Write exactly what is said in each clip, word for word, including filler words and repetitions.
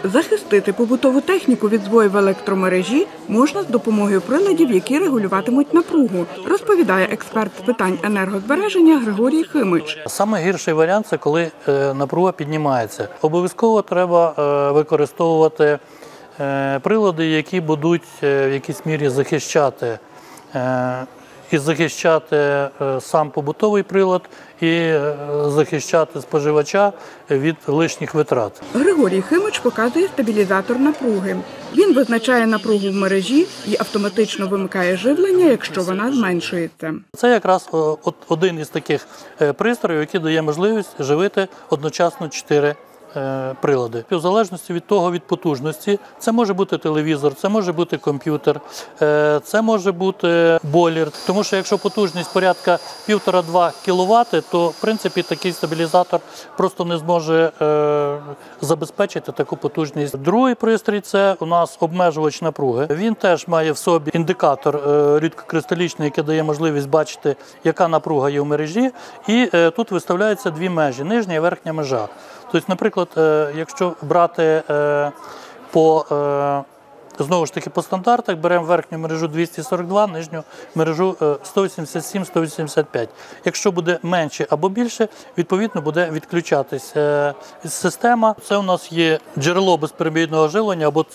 Захистити побутову техніку від збоїв електромережі можна з допомогою приладів, які регулюватимуть напругу, розповідає експерт з питань енергозбереження Григорій Химич. Саме гірший варіант – це коли напруга піднімається. Обов'язково треба використовувати прилади, які будуть в якійсь мірі захищати і захищати сам побутовий прилад, і захищати споживача від лишніх витрат. Григорій Химич показує стабілізатор напруги. Він визначає напругу в мережі і автоматично вимикає живлення, якщо вона зменшується. Це якраз один із таких пристроїв, який дає можливість живити одночасно чотири прилади. В залежності від того, від потужності, це може бути телевізор, це може бути комп'ютер, це може бути бойлер. Тому що якщо потужність порядка півтора-два кіловати, то в принципі такий стабілізатор просто не зможе е, забезпечити таку потужність. Другий пристрій – це у нас обмежувач напруги. Він теж має в собі індикатор е, рідкокристалічний, який дає можливість бачити, яка напруга є в мережі. І е, тут виставляються дві межі – нижня і верхня межа. Тобто, наприклад, якщо брати по, знову ж таки, по стандартах, беремо верхню мережу двісті сорок два, нижню мережу сто вісімдесят сім - сто вісімдесят п'ять. Якщо буде менше або більше, відповідно буде відключатись система. Це у нас є джерело безперебійного живлення, або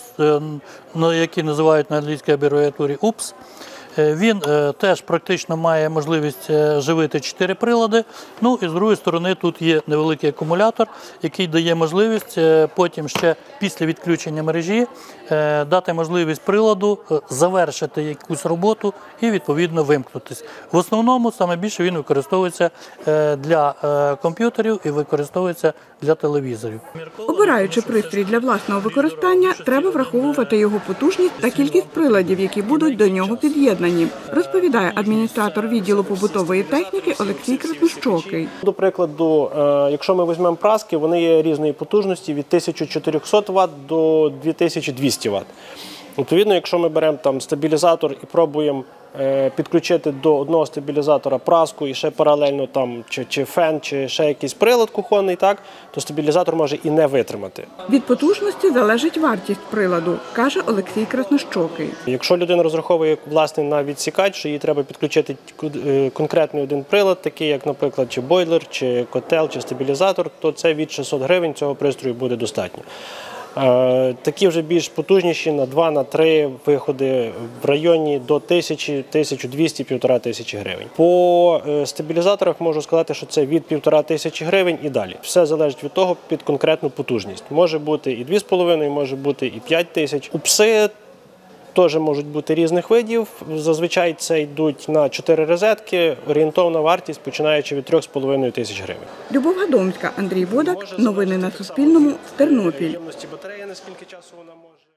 яке називають на англійській абревіатурі упс. Він теж практично має можливість живити чотири прилади. Ну і з другої сторони тут є невеликий акумулятор, який дає можливість потім ще після відключення мережі дати можливість приладу завершити якусь роботу і відповідно вимкнутися. В основному саме більше він використовується для комп'ютерів і використовується для телевізорів. Обираючи пристрій для власного використання, треба враховувати його потужність та кількість приладів, які будуть до нього під'єднані, розповідає адміністратор відділу побутової техніки Олексій Краснощокий. До прикладу, якщо ми візьмемо праски, вони є різної потужності від тисяча чотириста ватт до дві тисячі двісті ватт. Відповідно, якщо ми беремо там стабілізатор і пробуємо підключити до одного стабілізатора праску і ще паралельно там чи, чи фен, чи ще якийсь прилад кухонний, так, то стабілізатор може і не витримати. Від потужності залежить вартість приладу, каже Олексій Краснощокий. Якщо людина розраховує власне на відсікач, що їй треба підключити конкретний один прилад, такий як, наприклад, чи бойлер, чи котел, чи стабілізатор, то це від шестисот гривень цього пристрою буде достатньо. Такі вже більш потужніші на два на три виходи в районі до тисячі - тисяча двісті - півтори тисячі гривень. По стабілізаторах можу сказати, що це від півтори тисячі гривень і далі. Все залежить від того під конкретну потужність. Може бути і дві з половиною, може бути і п'ять тисяч. Упси теж можуть бути різних видів. Зазвичай це йдуть на чотири розетки. Орієнтовна вартість починаючи від трьох з половиною тисяч гривень. Любов Гадомська, Андрій Бодак. Новини на Суспільному. Тернопіль. Батареї, наскільки часу вона може.